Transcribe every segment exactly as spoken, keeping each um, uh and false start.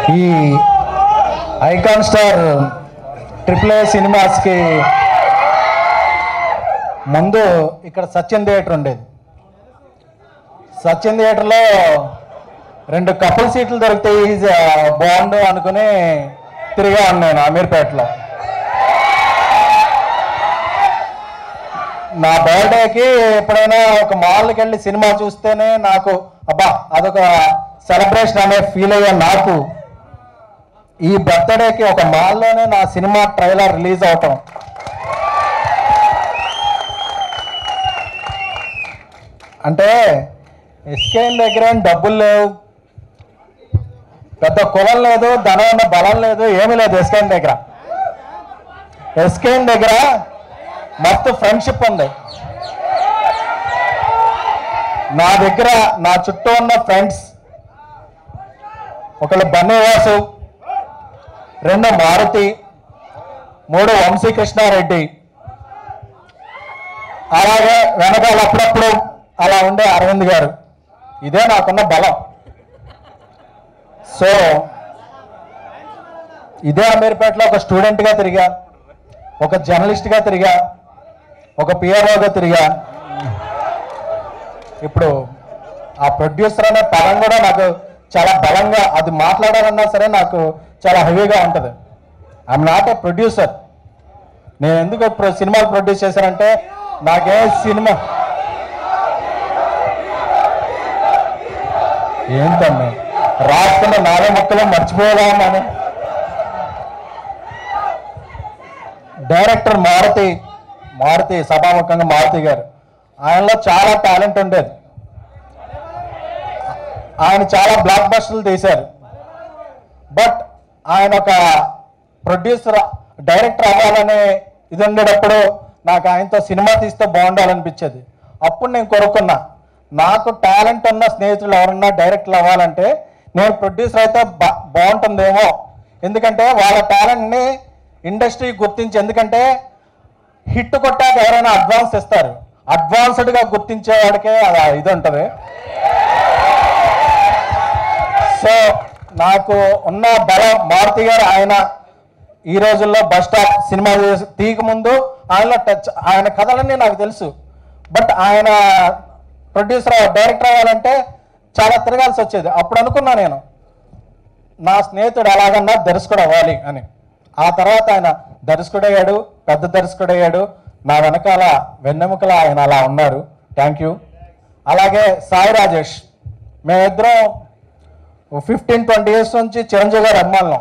ఈ icon star triple A సినిమాస్కి ముందు ఇక్కడ సత్యం థియేటర్ ఉండేది. సత్యం థియేటర్లో రెండు కపుల్ సీట్లు దొరికితే బాగుండు అనుకుని తిరిగా ఉన్నాను అమీర్పేటలో. నా బర్త్డేకి ఎప్పుడైనా ఒక మాల్కి వెళ్ళి సినిమా చూస్తేనే నాకు అబ్బా అదొక సెలబ్రేషన్ అనే ఫీల్ అయ్యా. నాకు ఈ బర్త్డేకి ఒక మాల్లోనే నా సినిమా ట్రైలర్ రిలీజ్ అవటం అంటే ఎస్కేఎన్ దగ్గర డబ్బులు లేవు, పెద్ద కులం లేదు, ధనం ఉన్న బలం లేదు, ఏమీ లేదు. ఎస్కేఎన్ దగ్గర ఎస్కేఎన్ దగ్గర మస్తు ఫ్రెండ్షిప్ ఉంది. నా దగ్గర నా చుట్టూ ఉన్న ఫ్రెండ్స్ ఒకళ్ళు బన్నీవాసు, రెండు మారుతి, మూడు వంశీకృష్ణారెడ్డి, అలాగే వెనకాల అప్పుడప్పుడు అలా ఉండే అరవింద్ గారు. ఇదే నాకున్న బలం. సో ఇదే అమీర్పేటలో ఒక స్టూడెంట్గా తిరిగా, ఒక జర్నలిస్ట్గా తిరిగా, ఒక పిఆర్ఓగా తిరిగా. ఇప్పుడు ఆ ప్రొడ్యూసర్ అనే పదం కూడా నాకు చాలా బలంగా, అది మాట్లాడాలన్నా సరే నాకు చాలా హెవీగా ఉంటుంది. I'm not a producer. నేను ఎందుకు సినిమాలు ప్రొడ్యూస్ చేశానంటే నాకే సినిమా ఏంటండి రాసుకున్న నాలుగు ముక్కలు మర్చిపోదామని. డైరెక్టర్ మారుతి మారుతి సభాముఖంగా మారుతి గారు, ఆయనలో చాలా టాలెంట్ ఉండేది. ఆయన చాలా బ్లాక్ బస్టర్లు తీశారు. బట్ ఆయన ఒక ప్రొడ్యూసర్ డైరెక్టర్ అవ్వాలనే ఇది ఉండేటప్పుడు నాకు ఆయనతో సినిమా తీస్తే బాగుండాలనిపించేది. అప్పుడు నేను కోరుకున్నా, నాకు టాలెంట్ ఉన్న స్నేహితులు ఎవరన్నా డైరెక్టర్లు అవ్వాలంటే నేను ప్రొడ్యూసర్ అయితే బా బాగుంటుందేమో. ఎందుకంటే వాళ్ళ టాలెంట్ని ఇండస్ట్రీ గుర్తించి, ఎందుకంటే హిట్ కొట్టాక ఎవరైనా అడ్వాన్స్ ఇస్తారు, అడ్వాన్స్డ్గా గుర్తించేవాడికే ఇది ఉంటుంది. సో నాకు ఉన్న బలం మారుతి గారు. ఆయన ఈ రోజుల్లో బస్ స్టాప్ సినిమా తీయక ముందు ఆయనలో టచ్, ఆయన కథలన్నీ నాకు తెలుసు. బట్ ఆయన ప్రొడ్యూసర్ డైరెక్టర్ అవ్వాలంటే చాలా తిరగాల్సి వచ్చేది. అప్పుడు అనుకున్నా నేను, నా స్నేహితుడు ఎలాగన్నా దర్శకుడు అవ్వాలి అని. ఆ తర్వాత ఆయన దర్శకుడయ్యాడు, పెద్ద దర్శకుడయ్యాడు. నా వెనకాల వెన్నెముకల ఆయన అలా ఉన్నారు. Thank you. అలాగే సాయి రాజేష్, మేమిద్దరం ఫిఫ్టీన్ ట్వంటీ ఇయర్స్ నుంచి చిరంజీవి గారు అభిమానులం.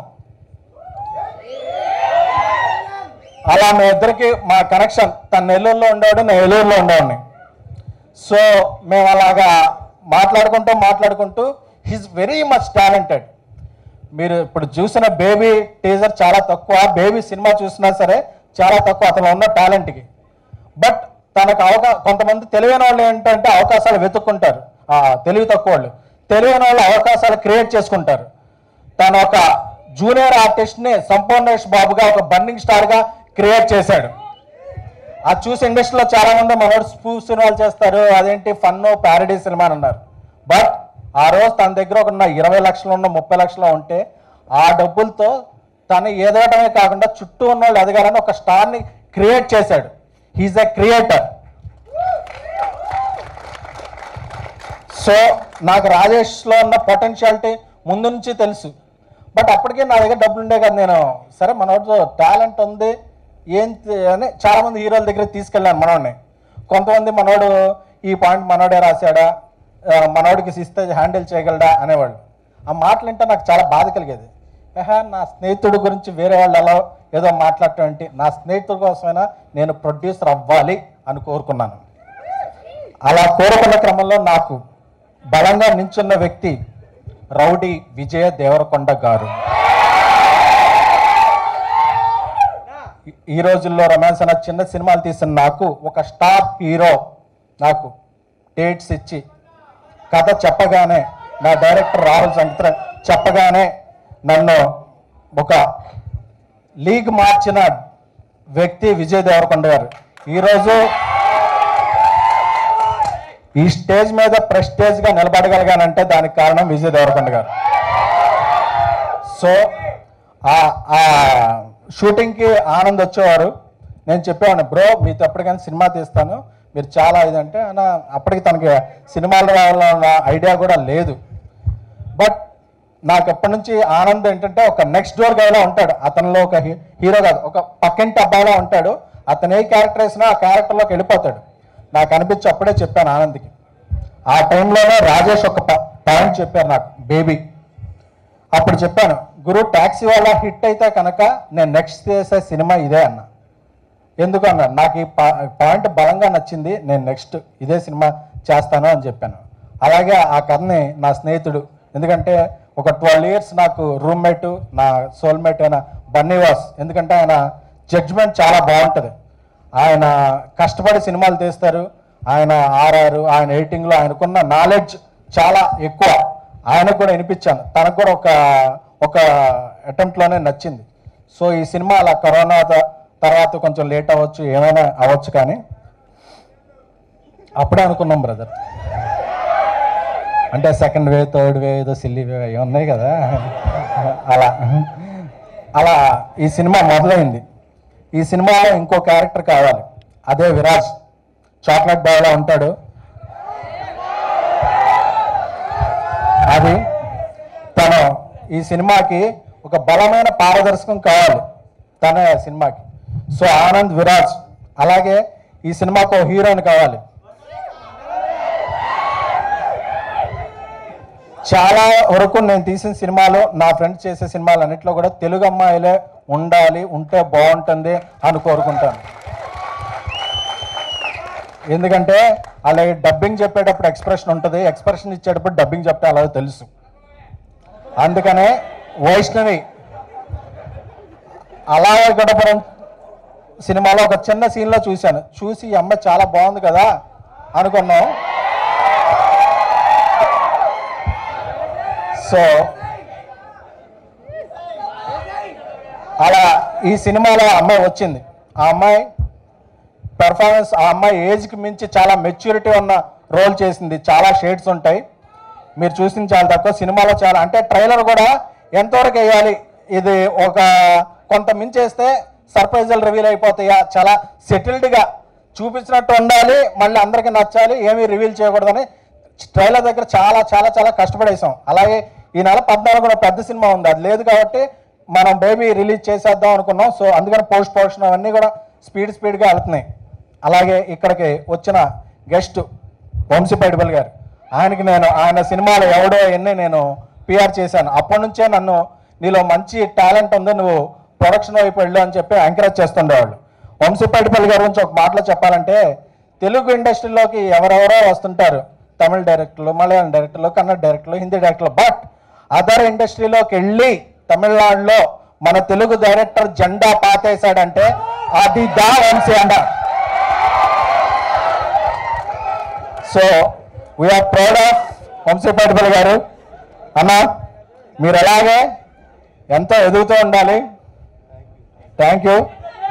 అలా మీ ఇద్దరికి మా కనెక్షన్. తను నెల్లూరులో ఉండేవాడు, నేను ఏలూరులో ఉండేవాడిని. సో మేము అలాగా మాట్లాడుకుంటూ మాట్లాడుకుంటూ హీస్ వెరీ మచ్ టాలెంటెడ్. మీరు ఇప్పుడు చూసిన బేబీ టీజర్ చాలా తక్కువ, బేబీ సినిమా చూసినా సరే చాలా తక్కువ అతను ఉన్న టాలెంట్కి. బట్ తనకు అవకా కొంతమంది తెలివైన వాళ్ళు ఏంటంటే అవకాశాలు వెతుక్కుంటారు, తెలివి తక్కువ వాళ్ళు. తెలివైన వాళ్ళు అవకాశాలు క్రియేట్ చేసుకుంటారు. తను ఒక జూనియర్ ఆర్టిస్ట్ని సంపూర్ణేష్ బాబుగా ఒక బర్నింగ్ స్టార్గా క్రియేట్ చేశాడు. అది చూసి ఇండస్ట్రీలో చాలామంది మనోడు స్పూఫ్ సినిమాలు చేస్తారు, అదేంటి ఫన్ను ప్యారడీ సినిమా అని అన్నారు. బట్ ఆ రోజు తన దగ్గర ఒక ఇరవై లక్షలు ఉన్న ముప్పై లక్షలు ఉంటే ఆ డబ్బులతో తను ఎదగటమే కాకుండా చుట్టూ ఉన్న వాళ్ళు ఎదగాలని ఒక స్టార్ని క్రియేట్ చేశాడు. He's a creator. సో నాకు రాజేష్లో ఉన్న పొటెన్షియాలిటీ ముందు నుంచి తెలుసు. బట్ అప్పటికే నా దగ్గర డబ్బులు ఉండే కదా, నేను సరే మనోడితో టాలెంట్ ఉంది ఏంటి అని చాలామంది హీరోల దగ్గర తీసుకెళ్ళాను మనోడిని. కొంతమంది మనోడు ఈ పాయింట్ మనోడే రాశాడా, మనోడికి ఇస్తే హ్యాండిల్ చేయగలడా అనేవాళ్ళు. ఆ మాటలు వింటే నాకు చాలా బాధ కలిగేది. ఏహా, నా స్నేహితుడి గురించి వేరే వాళ్ళు ఎలా ఏదో మాట్లాడటం ఏంటి, నా స్నేహితుడి కోసమైనా నేను ప్రొడ్యూసర్ అవ్వాలి అని కోరుకున్నాను. అలా కోరుకున్న క్రమంలో నాకు బలంగా నించున్న వ్యక్తి రౌడీ విజయ దేవరకొండ గారు. ఈ రోజుల్లో రొమాన్స్ అన్న చిన్న సినిమాలు తీసిన నాకు ఒక స్టార్ హీరో నాకు డేట్స్ ఇచ్చి కథ చెప్పగానే, నా డైరెక్టర్ రాహుల్ సంగీత చెప్పగానే నన్ను ఒక లీగ్ మార్చిన వ్యక్తి విజయ్ దేవరకొండ గారు. ఈరోజు ఈ స్టేజ్ మీద ప్రెస్టేజ్గా నిలబడగలిగానంటే దానికి కారణం విజయ్ దేవరకొండ గారు. సో ఆ షూటింగ్కి ఆనంద్ వచ్చేవారు. నేను చెప్పేవాడిని, బ్రో మీతో ఎప్పటికైనా సినిమా తీస్తాను, మీరు చాలా ఇదంటే అన్న అప్పటికి తనకి సినిమాలు రావాలన్న ఐడియా కూడా లేదు. బట్ నాకు ఎప్పటి నుంచి ఆనంద్ ఏంటంటే ఒక నెక్స్ట్ డోర్ గైలా ఉంటాడు. అతనిలో ఒక హీరో కాదు, ఒక పక్కింటి అబ్బాయిలా ఉంటాడు. అతను ఏ క్యారెక్టర్ వేసినా ఆ క్యారెక్టర్లోకి వెళ్ళిపోతాడు. నాకు అనిపించి అప్పుడే చెప్పాను ఆనంద్కి. ఆ టైంలోనే రాజేష్ ఒక పాయింట్ చెప్పారు నాకు, బేబీ. అప్పుడు చెప్పాను, గురు ట్యాక్సీ వాళ్ళ హిట్ అయితే కనుక నేను నెక్స్ట్ చేసే సినిమా ఇదే అన్న. ఎందుకు అన్నాడు, నాకు ఈ పాయింట్ బలంగా నచ్చింది, నేను నెక్స్ట్ ఇదే సినిమా చేస్తాను అని చెప్పాను. అలాగే ఆ కథని నా స్నేహితుడు, ఎందుకంటే ఒక ట్వెల్వ్ ఇయర్స్ నాకు రూమ్మేటు, నా సోల్మేట్ అయిన బన్నీవాస్, ఎందుకంటే ఆయన జడ్జ్మెంట్ చాలా బాగుంటుంది. ఆయన కష్టపడి సినిమాలు తీస్తారు. ఆయన ఆర్ఆర్, ఆయన ఎడిటింగ్లో ఆయనకున్న నాలెడ్జ్ చాలా ఎక్కువ. ఆయనకు కూడా వినిపించాను, తనకు కూడా ఒక ఒక అటెంప్ట్లోనే నచ్చింది. సో ఈ సినిమా అలా కరోనా తర్వాత కొంచెం లేట్ అవ్వచ్చు, ఏమైనా అవ్వచ్చు, కానీ అప్పుడే అనుకున్నాం బ్రదర్. అంటే సెకండ్ వే, థర్డ్ వే, ఏదో సిల్లీ వే అవి ఉన్నాయి కదా, అలా అలా ఈ సినిమా మొదలైంది. ఈ సినిమాలో ఇంకో క్యారెక్టర్ కావాలి, అదే విరాజ్. చాక్లెట్ బాయ్లా ఉంటాడు. అది తను ఈ సినిమాకి ఒక బలమైన పారదర్శకం కావాలి తనే సినిమాకి. సో ఆనంద్, విరాజ్. అలాగే ఈ సినిమాకు హీరోయిన్ కావాలి. చాలా వరకు నేను తీసిన సినిమాలో, నా ఫ్రెండ్స్ చేసే సినిమాలు అన్నింటిలో కూడా తెలుగు అమ్మాయిలే ఉండాలి, ఉంటే బాగుంటుంది అని కోరుకుంటాను. ఎందుకంటే అలాగే డబ్బింగ్ చెప్పేటప్పుడు ఎక్స్ప్రెషన్ ఉంటుంది, ఎక్స్ప్రెషన్ ఇచ్చేటప్పుడు డబ్బింగ్ చెప్తే అలాగే తెలుసు. అందుకనే వైష్ణవి అలాగే గడపడం సినిమాలో ఒక చిన్న సీన్లో చూశాను. చూసి ఈ అమ్మాయి చాలా బాగుంది కదా అనుకున్నాం. సో అలా ఈ సినిమాలో అమ్మాయి వచ్చింది. ఆ అమ్మాయి పెర్ఫార్మెన్స్, ఆ అమ్మాయి ఏజ్కి మించి చాలా మెచ్యూరిటీ ఉన్న రోల్ చేసింది. చాలా షేడ్స్ ఉంటాయి, మీరు చూసింది చాలా తక్కువ. సినిమాలో చాలా, అంటే ట్రైలర్ కూడా ఎంతవరకు వేయాలి, ఇది ఒక కొంత మించేస్తే సర్ప్రైజులు రివీల్ అయిపోతాయా, చాలా సెటిల్డ్గా చూపించినట్టు ఉండాలి, మళ్ళీ అందరికీ నచ్చాలి, ఏమీ రివీల్ చేయకూడదని ట్రైలర్ దగ్గర చాలా చాలా చాలా కష్టపడేసాం. అలాగే ఈ నెల పద్నాలుగు కూడా పెద్ద సినిమా ఉంది, అది లేదు కాబట్టి మనం బేబీ రిలీజ్ చేసేద్దాం అనుకున్నాం. సో అందుకని పోస్ట్ పోర్షన్ అవన్నీ కూడా స్పీడ్ స్పీడ్గా వెళ్తున్నాయి. అలాగే ఇక్కడికి వచ్చిన గెస్ట్ వంశీపైడిపల్ గారు, ఆయనకి నేను ఆయన సినిమాలు ఎవడో ఎన్ని నేను పిఆర్ చేశాను. అప్పటి నుంచే నన్ను నీలో మంచి టాలెంట్ ఉంది, నువ్వు ప్రొడక్షన్ వైపు వెళ్ళు అని చెప్పి ఎంకరేజ్ చేస్తుండేవాళ్ళు. వంశీపైడిపల్ గారి గురించి ఒక మాటలో చెప్పాలంటే, తెలుగు ఇండస్ట్రీలోకి ఎవరెవరో వస్తుంటారు, తమిళ డైరెక్టర్లు, మలయాళం డైరెక్టర్లు, కన్నడ డైరెక్టర్లు, హిందీ డైరెక్టర్లు. బట్ అదర్ ఇండస్ట్రీలోకి వెళ్ళి తమిళనాడులో మన తెలుగు డైరెక్టర్ జెండా పాతేశాడంటే అది దా వంశీ అండ. So we're proud of Vamshi Paidipally గారు. అన్న మీరు అలాగే ఎంతో ఎదుగుతూ ఉండాలి. Thank you.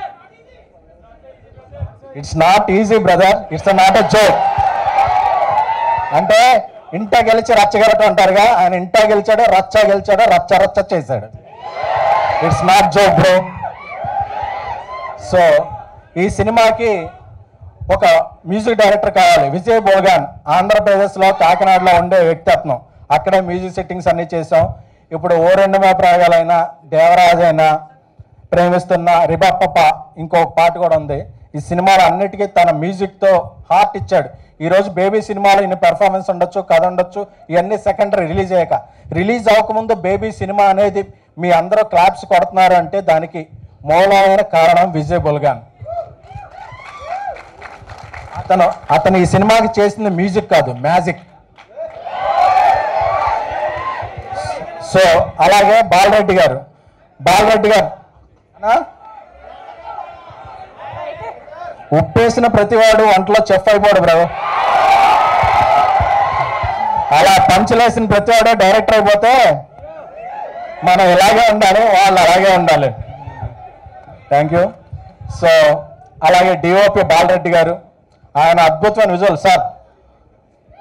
It's not easy brother, it's not a joke. అంటే ఇంట గెలిచి రచ్చగలటం అంటారుగా, ఆయన ఇంట గెలిచాడు, రచ్చ గెలిచాడు, రచ్చ రచ్చ చేశాడు. It's not joke bro. So ఈ సినిమాకి ఒక మ్యూజిక్ డైరెక్టర్ కావాలి. విజయ్ బోగాన్ ఆంధ్రప్రదేశ్లో కాకినాడలో ఉండే వ్యక్తిత్వం. అక్కడే మ్యూజిక్ సెట్టింగ్స్ అన్నీ చేసాం. ఇప్పుడు ఓ రెండు మే ప్రయోగాలైనా, దేవరాజ్ అయినా, ప్రేమిస్తున్న, రిబప్ప, ఇంకో పాట కూడా ఉంది. ఈ సినిమాలో అన్నిటికీ తన మ్యూజిక్తో హార్ట్ ఇచ్చాడు. ఈరోజు బేబీ సినిమాలో ఇన్ని పెర్ఫార్మెన్స్ ఉండొచ్చు, కథ ఉండొచ్చు, ఇవన్నీ సెకండరీ. రిలీజ్ అయ్యాక, రిలీజ్ అవ్వకముందు బేబీ సినిమా అనేది మీ అందరూ క్లాప్స్ కొడుతున్నారు అంటే దానికి మూలమైన కారణం విజయ్ బోగాన్. అతను అతను ఈ సినిమాకి చేసింది మ్యూజిక్ కాదు, మ్యాజిక్. సో అలాగే బాలరెడ్డి గారు, బాలరెడ్డి గారు ఉప్పేసిన ప్రతివాడు వంటలో చెఫ్ అయిపోడు బ్రో. అలా పంచులేసిన ప్రతివాడు డైరెక్టర్ అయిపోతే మనం ఇలాగే ఉండాలి, వాళ్ళు అలాగే ఉండాలి. Thank you. సో అలాగే డిఓపి బాలరెడ్డి గారు, ఆయన అద్భుతమైన విజువల్. సార్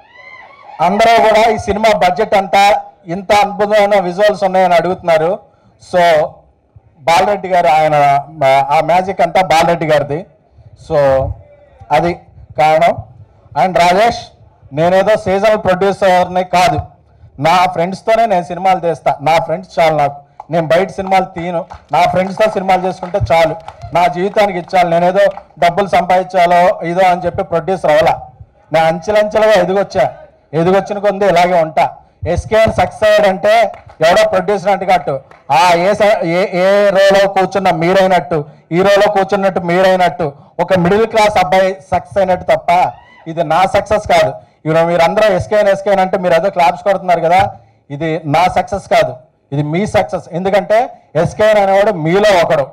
అందరూ కూడా ఈ సినిమా బడ్జెట్ అంతా ఇంత అద్భుతమైన విజువల్స్ ఉన్నాయని అడుగుతున్నారు. సో బాలరెడ్డి గారు ఆయన ఆ మ్యాజిక్ అంతా బాలరెడ్డి గారిది. సో అది కారణం. అండ్ రాజేష్, నేనేదో సీజనల్ ప్రొడ్యూసర్ని కాదు, నా ఫ్రెండ్స్తోనే నేను సినిమాలు తీస్తా. నా ఫ్రెండ్స్ చాలు నాకు, నేను బయట సినిమాలు తీయను. నా ఫ్రెండ్స్తో సినిమాలు చేసుకుంటే చాలు, నా జీవితానికి ఇచ్చాలి. నేనేదో డబ్బులు సంపాదించాలో ఇదో అని చెప్పి ప్రొడ్యూసర్ అవ్వాలా. నేను అంచెలంచెలుగా ఎదిగొచ్చా, ఎదిగొచ్చిన కొంది ఇలాగే ఉంటా. ఎస్కేఎన్ సక్సెస్ అయ్యాడంటే ఎవడో ప్రొడ్యూసర్ అంటే కట్టు ఆ ఏ ఏ రోలో కూర్చున్న మీరైనట్టు, ఈ రోలో కూర్చున్నట్టు మీరైనట్టు ఒక మిడిల్ క్లాస్ అబ్బాయి సక్సెస్ అయినట్టు తప్ప ఇది నా సక్సెస్ కాదు. ఇప్పుడు మీరందరూ ఎస్కేఎన్ ఎస్కేఎన్ అంటే మీరు ఏదో క్లాప్స్ కొడుతున్నారు కదా, ఇది నా సక్సెస్ కాదు, ఇది మీ సక్సెస్. ఎందుకంటే ఎస్కేఎన్ అనేవాడు మీలో ఒకడు.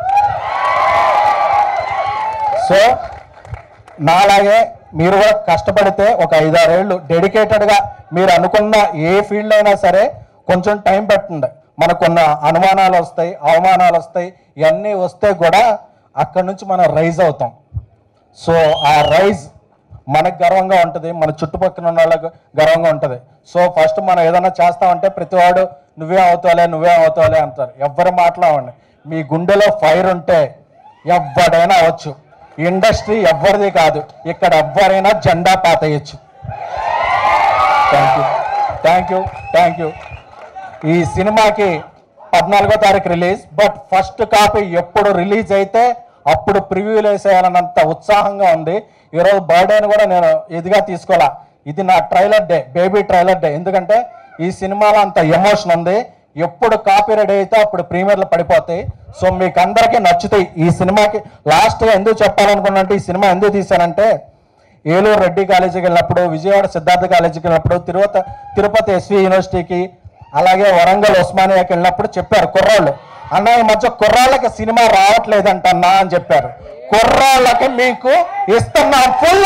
సో నాలాగే మీరు కూడా కష్టపడితే ఒక ఐదారేళ్ళు డెడికేటెడ్గా మీరు అనుకున్న ఏ ఫీల్డ్ అయినా సరే కొంచెం టైం పెట్టండి. మనకు కొన్న అనుమానాలు వస్తాయి, అవమానాలు వస్తాయి, ఇవన్నీ వస్తే కూడా అక్కడి నుంచి మనం రైజ్ అవుతాం. సో ఆ రైజ్ మనకు గర్వంగా ఉంటుంది, మన చుట్టుపక్కల ఉన్న వాళ్ళకు గర్వంగా ఉంటుంది. సో ఫస్ట్ మనం ఏదైనా చేస్తామంటే ప్రతివాడు నువ్వే అవుతావులే నువ్వే అవుతావులే అంటారు. ఎవ్వరు మాట్లాడండి, మీ గుండెలో ఫైర్ ఉంటే ఎవడైనా అవ్వచ్చు. ఇండస్ట్రీ ఎవరిది కాదు, ఇక్కడ ఎవరైనా జెండా పాతేయచ్చు. Thank you thank you thank you. ఈ సినిమాకి పద్నాలుగో తారీఖు రిలీజ్, బట్ ఫస్ట్ కాపీ ఎప్పుడు రిలీజ్ అయితే అప్పుడు ప్రివ్యూలు వేసేయాలన్నంత ఉత్సాహంగా ఉంది. ఈరోజు బర్త్డేని కూడా నేను ఇదిగా తీసుకోవాలా, ఇది నా trailer day, Baby trailer day. ఎందుకంటే ఈ సినిమాలో అంత ఎమోషన్ ఉంది. ఎప్పుడు కాపీ రెడీ అయితే అప్పుడు ప్రీమియర్లు పడిపోతాయి. సో మీకు అందరికీ నచ్చుతాయి. ఈ సినిమాకి లాస్ట్గా ఎందుకు చెప్పాలనుకున్నంటే, ఈ సినిమా ఎందుకు తీశానంటే, ఏలూరు రెడ్డి కాలేజీకి వెళ్ళినప్పుడు, విజయవాడ సిద్ధార్థ కాలేజీకి వెళ్ళినప్పుడు, తిరుపతి తిరుపతి ఎస్వి యూనివర్సిటీకి, అలాగే వరంగల్ ఉస్మానియాకి వెళ్ళినప్పుడు చెప్పారు కుర్రాళ్ళు, అన్న ఈ మధ్య కుర్రాళ్ళకి సినిమా రావట్లేదంట అన్నా అని చెప్పారు. కుర్రాళ్ళకి మీకు ఇస్తున్నాం ఫుల్.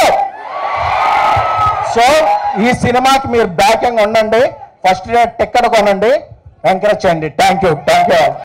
సో ఈ సినిమాకి మీరు బ్యాకింగ్ ఉండండి, ఫస్ట్ డే టికెట్ కొనండి, ఎంకరేజ్ చేయండి. Thank you thank you.